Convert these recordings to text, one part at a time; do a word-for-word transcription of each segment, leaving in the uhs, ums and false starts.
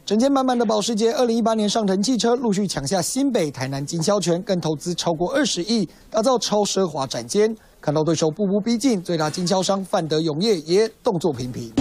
整间满满的保时捷，二零一八年上腾汽车陆续抢下新北、台南经销权，更投资超过二十亿，打造超奢华展间。看到对手步步逼近，最大经销商范德永业也动作频频。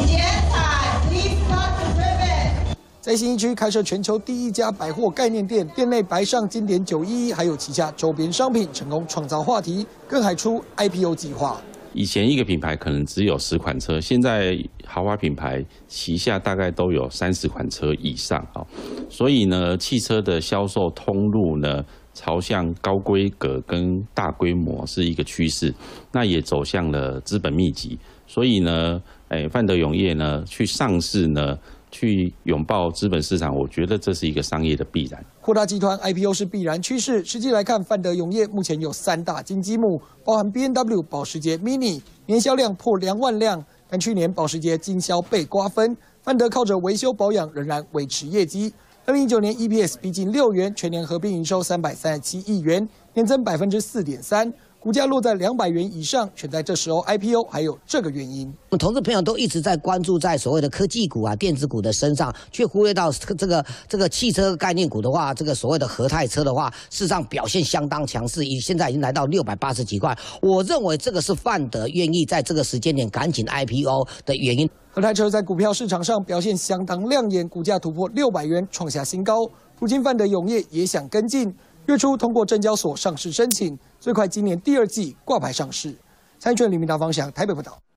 在信义区开设全球第一家百货概念店，店内摆上经典九一一，还有旗下周边商品，成功创造话题，更还出 I P O 计划。 以前一个品牌可能只有十款车，现在豪华品牌旗下大概都有三十款车以上啊，所以呢，汽车的销售通路呢，朝向高规格跟大规模是一个趋势，那也走向了资本密集，所以呢，哎，范德永业呢去上市呢。 去拥抱资本市场，我觉得这是一个商业的必然。 扩大集团 I P O 是必然趋势。实际来看，范德永业目前有三大金鸡母，包含 B M W 保时捷 Mini， 年销量破两万辆，但去年保时捷经销被瓜分，范德靠着维修保养仍然维持业绩。二零一九年 E P S 逼近六元，全年合并营收三百三十七亿元，年增百分之四点三。 股价落在两百元以上，选在这时候 I P O 还有这个原因。 我们投资朋友都一直在关注在所谓的科技股啊、电子股的身上，却忽略到这个这个汽车概念股的话，这个所谓的和泰车的话，事实上表现相当强势，已现在已经来到六百八十几块。我认为这个是范德愿意在这个时间点赶紧 I P O 的原因。 和泰车在股票市场上表现相当亮眼，股价突破六百元，创下新高。如今范德永业也想跟进。 月初通过证交所上市申请，最快今年第二季挂牌上市。财经李明达方向台北报道。